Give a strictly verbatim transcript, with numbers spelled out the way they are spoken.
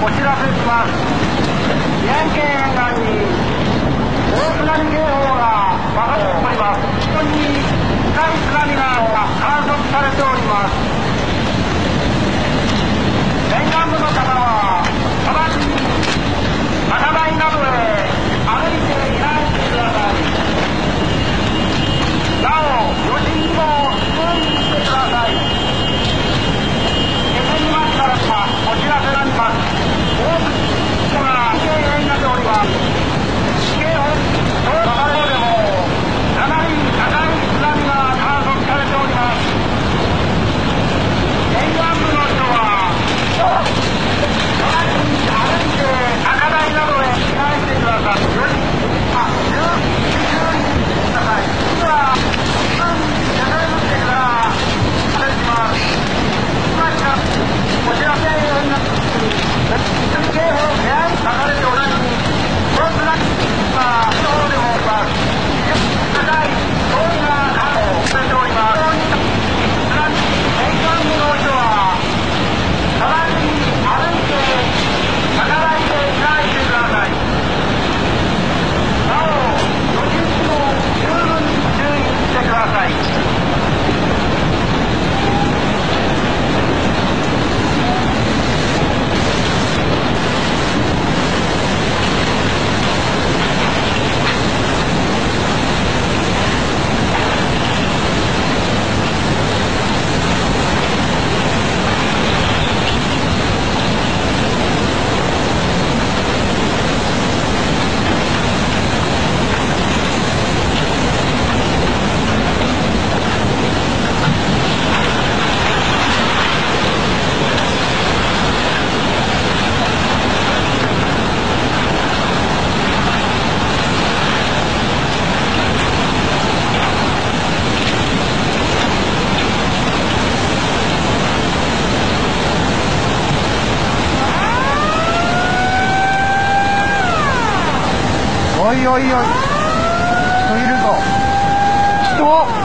お知らせします。宮城県沿岸に大津波警報が出されております。非常に深い津波が観測されております。沿岸部の方は直ちに高台などへ歩いて避難してください。なお余震にも注意してください。気仙沼市からはお知らせがあります。大津市が危険になっております。警報東京でもかなり高い津波が観測されております。沿岸部の人は直ちに歩いて高台などへ避難してください。よりあ注意してください。ではすぐに出かけてからお願いします。今からお知らせになって津波警報が流れておらずにこの津波が地方でも起きます。高い大きな波をされております。津波沿岸部の人は直ちに歩いて高台へ避難してください。なお余震にも十分に注意してください。 おいおいおい、人いるぞ。人